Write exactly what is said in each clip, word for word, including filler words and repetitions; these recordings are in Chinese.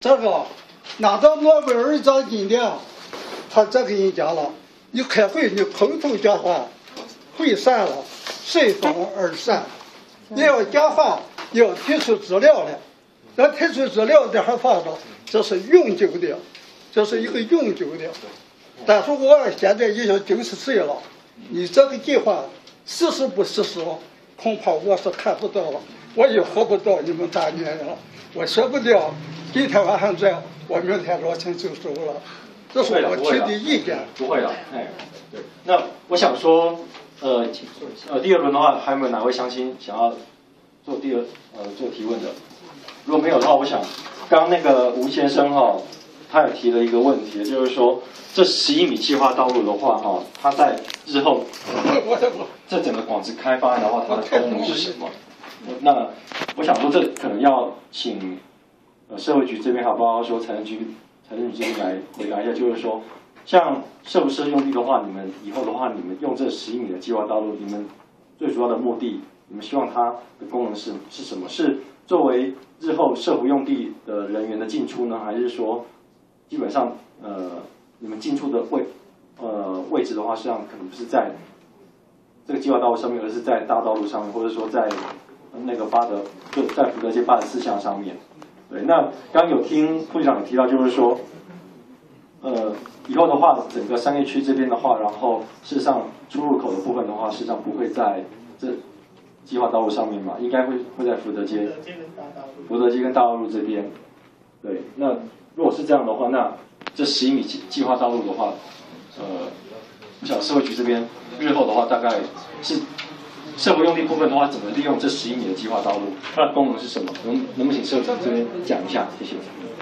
这个拿到诺贝尔奖金的，他这个人讲了，你开会你口头讲话，会散了，顺风而散。你要讲话，要提出资料来，要提出资料这还放着，这是永久的，这是一个永久的。但是我现在已经九十岁了，你这个计划实施不实施，恐怕我是看不到了，我也活不到你们大年龄了。我说不定今天晚上在，我明天老亲就走了。这是我提的意见。 不会了，哎，对。那我想说，呃，呃，第二轮的话，还有没有哪位乡亲想要做第二呃做提问的？如果没有的话，我想刚刚那个吴先生哈、哦，他也提了一个问题，就是说这十一米计划道路的话哈、哦，它在日后这整个广直开发的话，它的功能是什么？那我想说，这可能要请呃社会局这边，还有包括说财政局、财政局这边来回答一下，就是说，像社福社用地的话，你们以后的话，你们用这十一米的计划道路，你们最主要的目的，你们希望它的功能是是什么？是作为日后社福用地的人员的进出呢，还是说基本上呃你们进出的位呃位置的话，实际上可能不是在这个计划道路上面，而是在大道路上面，或者说在那个八德就在福德街八十四巷上面。对，那刚刚有听副局长有提到，就是说，呃，以后的话，整个商业区这边的话，然后事实上出入口的部分的话，事实上不会在这计划道路上面嘛，应该会会在福德街、福德街跟大道路这边。对，那如果是这样的话，那这十一米计划道路的话，呃，我想社会局这边日后的话，大概是社会用地部分的话，怎么利用这十一米的计划道路？它的功能是什么？能能不能请社会局这边讲一下？谢谢。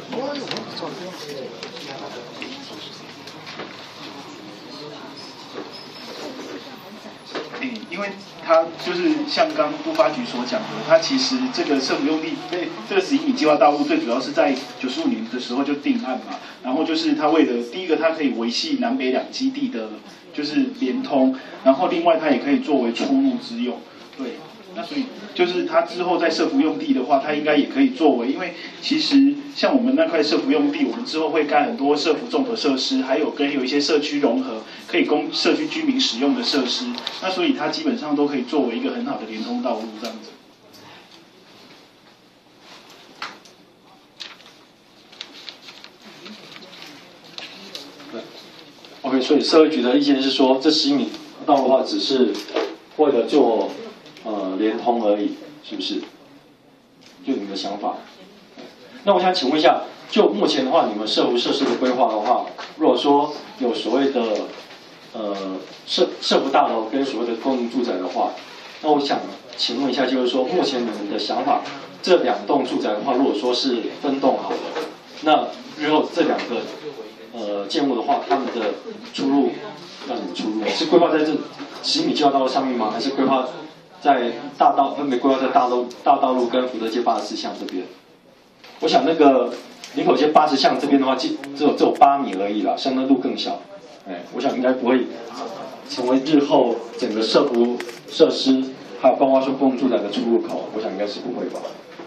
嗯，因为它就是像刚都发局所讲的，它其实这个社福用地，对这个十一米计划道路，最主要是在九十五年的时候就定案嘛。然后就是它为了第一个，它可以维系南北两基地的，就是连通，然后另外它也可以作为出入之用，对。那所以就是它之后在社福用地的话，它应该也可以作为，因为其实像我们那块社福用地，我们之后会盖很多社福综合设施，还有跟有一些社区融合，可以供社区居民使用的设施。那所以它基本上都可以作为一个很好的连通道路这样子。 对 ，OK， 所以社会局的意见是说，这十一米道路的话，只是为了做呃连通而已，是不是？就你们的想法。那我想请问一下，就目前的话，你们社福设施的规划的话，如果说有所谓的呃社社福大楼跟所谓的公营住宅的话，那我想请问一下，就是说目前你们的想法，这两栋住宅的话，如果说是分栋好了，那日后这两个呃建物的话，他们的出入要怎么出入？是规划在这十米计划道路上面吗？还是规划在大道分别规划在大路大道路跟福德街八十四巷这边？我想那个林口街八十巷这边的话，只只有只有八米而已啦，相对路更小。哎，我想应该不会成为日后整个社福设施，还有包括说公共住宅的出入口，我想应该是不会吧。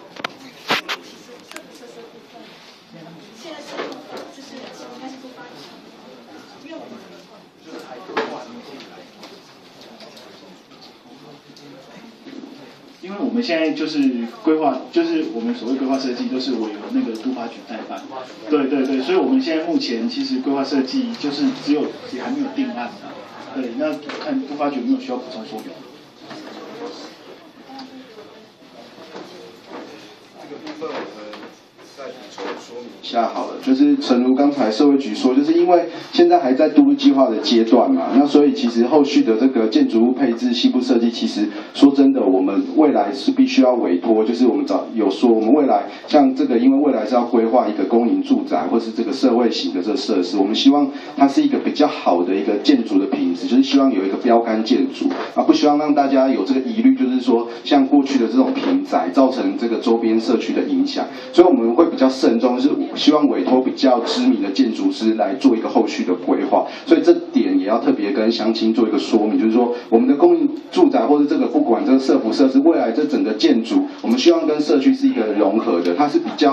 因为我们现在就是规划，就是我们所谓规划设计都是委由那个都发局代办，对对对，所以我们现在目前其实规划设计就是只有也还没有定案啊，对，那看都发局有没有需要补充说明。 这个部分我们再补充说明一下好了，就是诚如刚才社会局说，就是因为现在还在都市计划的阶段嘛，那所以其实后续的这个建筑物配置、细部设计，其实说真的，我们未来是必须要委托，就是我们早有说，我们未来像这个，因为未来是要规划一个公营住宅或是这个社会型的这个设施，我们希望它是一个比较好的一个建筑的品质，就是希望有一个标杆建筑啊，不希望让大家有这个疑虑，就是说像过去的这种平宅造成这个周边社区的影响，所以我们会比较慎重，是希望委托比较知名的建筑师来做一个后续的规划，所以这点也要特别跟乡亲做一个说明，就是说我们的公营住宅或者这个不管这个社福设施，未来这整个建筑，我们希望跟社区是一个融合的，它是比较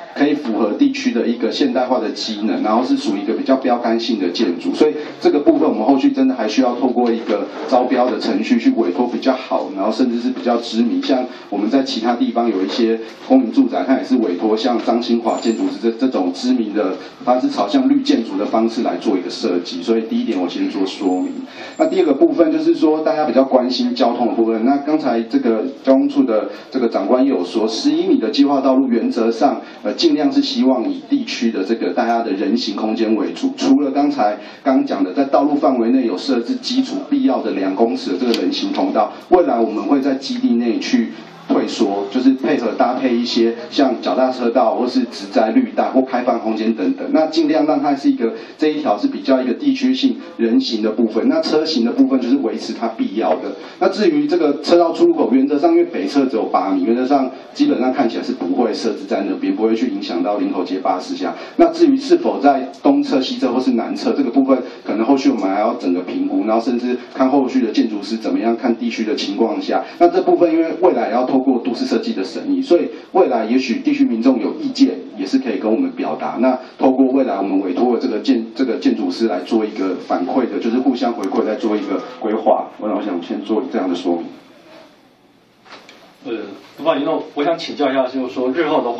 可以符合地区的一个现代化的机能，然后是属于一个比较标杆性的建筑，所以这个部分我们后续真的还需要透过一个招标的程序去委托比较好，然后甚至是比较知名，像我们在其他地方有一些公营住宅，它也是委托像张新华建筑师这这种知名的，它是朝向绿建筑的方式来做一个设计，所以第一点我先做说明。那第二个部分就是说大家比较关心交通的部分，那刚才这个交通处的这个长官也有说，十一米的计划道路原则上呃尽量是希望以地区的这个大家的人行空间为主，除了刚才刚讲的在道路范围内有设置基础必要的两公尺的这个人行通道，未来我们会在基地内去退缩，就是配合搭配一些像脚踏车道或是植栽绿带或开放空间等等，那尽量让它是一个这一条是比较一个地区性人行的部分，那车行的部分就是维持它必要的。那至于这个车道出入口，原则上因为北侧只有八米，原则上基本上看起来是不会设置在那边，不会去影响到林口街巴士下。那至于是否在东侧、西侧或是南侧这个部分，可能后续我们还要整个评估，然后甚至看后续的建筑师怎么样看地区的情况下，那这部分因为未来要透过都市设计的审议，所以未来也许地区民众有意见也是可以跟我们表达。那透过未来我们委托的这个建这个建筑师来做一个反馈的，就是互相回馈，来做一个规划。我我想先做这样的说明。 呃，不好意思，我想请教一下，就是说日后的话。